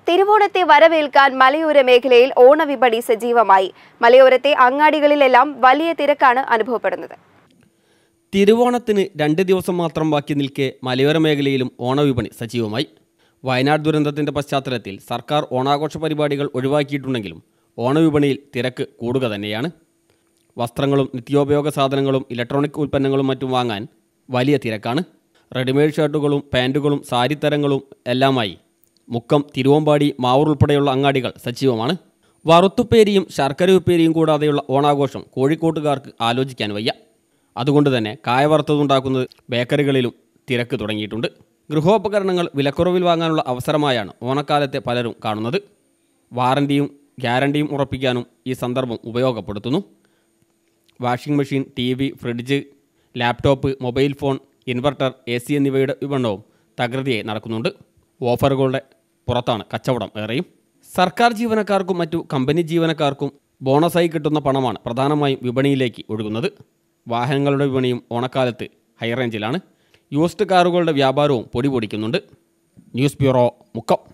തിരുവോണത്തെ വരവേൽക്കാൻ മലയോര മേഖലയിൽ ഓണവിപണി സജീവമായി. മലയോരത്തെ അങ്ങാടികളിലെല്ലാം വലിയ തിരക്കാണ് അനുഭവപ്പെടുന്നത്. തിരുവോണത്തിന് 2 ദിവസം മാത്രം ബാക്കി നിൽക്കെ മലയോര മേഖലയിലും ഓണവിപണി സജീവമായി. വയനാട് ദുരന്തത്തിൻ്റെ പശ്ചാത്തലത്തിൽ സർക്കാർ ഓണാഘോഷ പരിപാടികൾ ഒഴിവാക്കിയിട്ടുണ്ടെങ്കിലും ഓണവിപണിയിൽ തിരക്ക് കൂടുക തന്നെയാണ്. വസ്ത്രങ്ങളും നിത്യോപയോഗ സാധനങ്ങളും ഇലക്ട്രോണിക് ഉൽപ്പന്നങ്ങളും മറ്റും വാങ്ങാൻ വലിയ തിരക്കാണ്. റെഡിമെയ്ഡ് ഷർട്ടുകളും പാൻറ്റുകളും സാരിത്തരങ്ങളും എല്ലാമായി മുക്കം, തിരുവമ്പാടി, മാവൂർ ഉൾപ്പെടെയുള്ള അങ്ങാടികൾ സജീവമാണ്. വറുത്തുപ്പേരിയും ശർക്കര ഉപ്പേരിയും കൂടാതെയുള്ള ഓണാഘോഷം കോഴിക്കോട്ടുകാർക്ക് ആലോചിക്കാൻ വയ്യ. അതുകൊണ്ട് തന്നെ കായ വറുത്തതുണ്ടാക്കുന്നത് ബേക്കറികളിലും തിരക്ക് തുടങ്ങിയിട്ടുണ്ട്. ഗൃഹോപകരണങ്ങൾ വിലക്കുറവിൽ വാങ്ങാനുള്ള അവസരമായാണ് ഓണക്കാലത്തെ പലരും കാണുന്നത്. വാറണ്ടിയും ഗ്യാരണ്ടിയും ഉറപ്പിക്കാനും ഈ സന്ദർഭം ഉപയോഗപ്പെടുത്തുന്നു. Washing machine, TV, fridge, laptop, mobile phone, inverter, AC എന്നിവയുടെ വിപണനവും തകൃതിയായി നടക്കുന്നുണ്ട്. ഓഫറുകളുടെ പുറത്താണ് കച്ചവടം ഏറെയും. സർക്കാർ ജീവനക്കാർക്കും മറ്റു കമ്പനി ജീവനക്കാർക്കും ബോണസായി കിട്ടുന്ന പണമാണ് പ്രധാനമായും വിപണിയിലേക്ക് ഒഴുകുന്നത്. വാഹനങ്ങളുടെ വിപണിയും ഓണക്കാലത്ത് ഹൈറേഞ്ചിലാണ്. യൂസ്ഡ് കാറുകളുടെ വ്യാപാരവും പൊടിപൊടിക്കുന്നുണ്ട്. News bureau, Mukkam.